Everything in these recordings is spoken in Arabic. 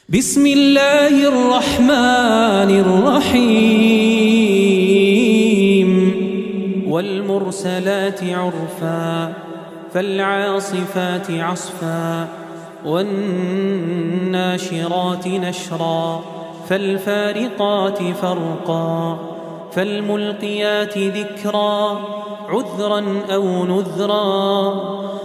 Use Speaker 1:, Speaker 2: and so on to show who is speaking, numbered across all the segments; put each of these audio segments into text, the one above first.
Speaker 1: بسم الله الرحمن الرحيم والمرسلات عرفا فالعاصفات عصفا والناشرات نشرا فالفارقات فرقا فالملقيات ذكرا عذرا أو نذرا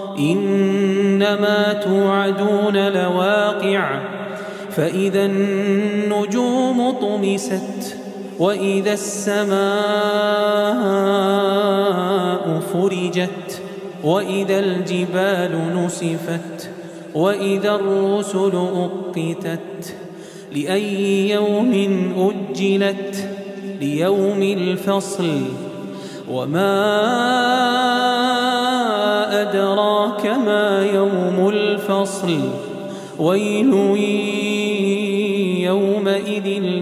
Speaker 1: إنما توعدون لواقع فإذا النجوم طمست وإذا السماء فرجت وإذا الجبال نسفت وإذا الرسل أقتت لأي يوم أجلت ليوم الفصل وما أدراك ما يوم الفصل ويل يومئذ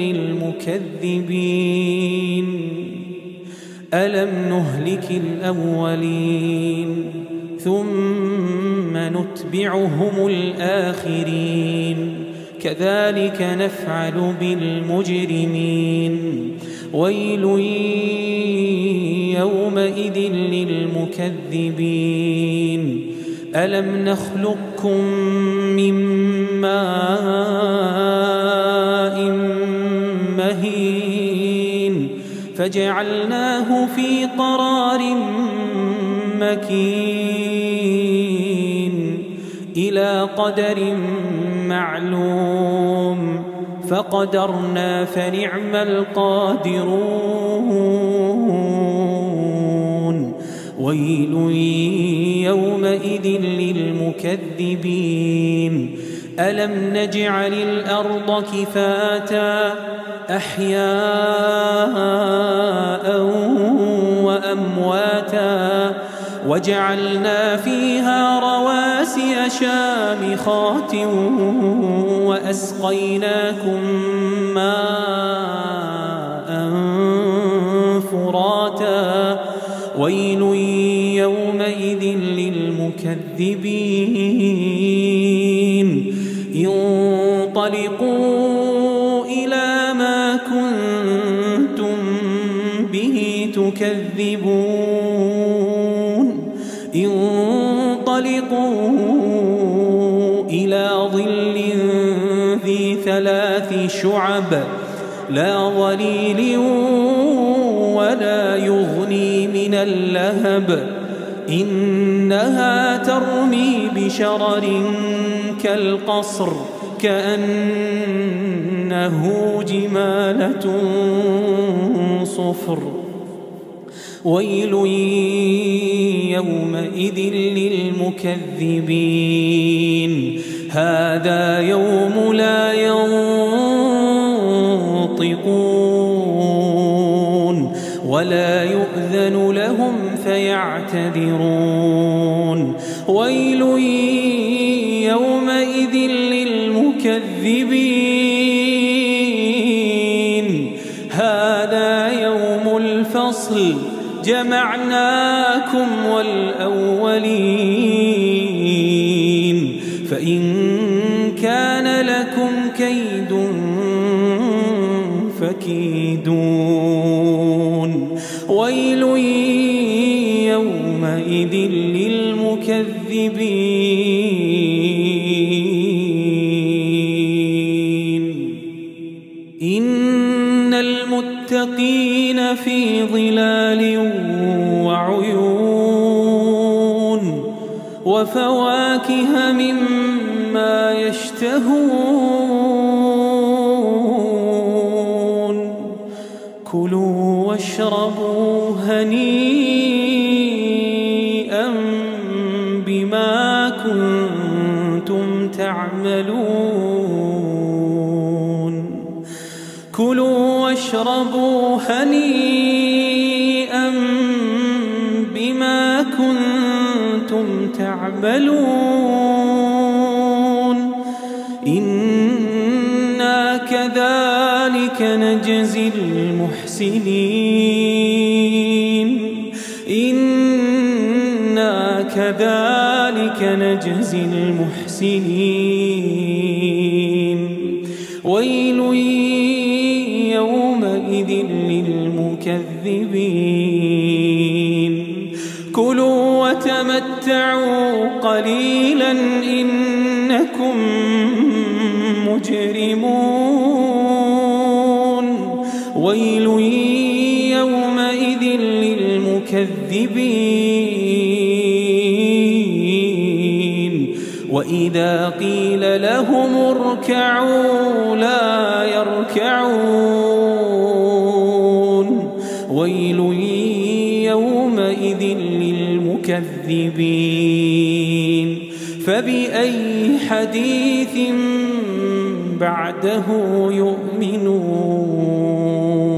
Speaker 1: للمكذبين ألم نهلك الأولين ثم نتبعهم الآخرين كذلك نفعل بالمجرمين ويل يومئذ للمكذبين ألم نخلقكم من ماء مهين فجعلناه في قرار مكين إلى قدر معلوم فقدرنا فنعم القادرون ويل يومئذ للمكذبين ألم نجعل الأرض كفاتا أحياء وأمواتا وجعلنا فيها رواسي شامخات وأسقيناكم ماء فراتا ويل يومئذ للمكذبين انطلقوا إلى ما كنتم به تكذبون انطلقوا إلى ظل ذي 3 شعب لا ظليل ولا يغني من اللهب إنها ترمي بشرر كالقصر كأنه جمالة صفر ويل يومئذ للمكذبين هذا يوم لا ينطقون ولا يؤذن لهم فيعتذرون ويل يومئذ للمكذبين هذا يوم الفصل جمعناكم والأولين فإن كان لكم كيد فكيدون ويل يومئذ للمكذبين إن المتقين في ظلال وعيون وفواكه مما يشتهون كلوا واشربوا هنيئا بما كنتم تعملون كلوا واشربوا هنيئا بما كنتم تعملون إنا كذلك نجزي المحسنين إنا كذلك نجزي المحسنين ويل يومئذ للمكذبين كلوا وتمتعوا قليلا إنكم مجرمون ويل يومئذ للمكذبين وإذا قيل لهم اركعوا لا يركعون ويل يومئذ للمكذبين فبأي حديث بعده يؤمنون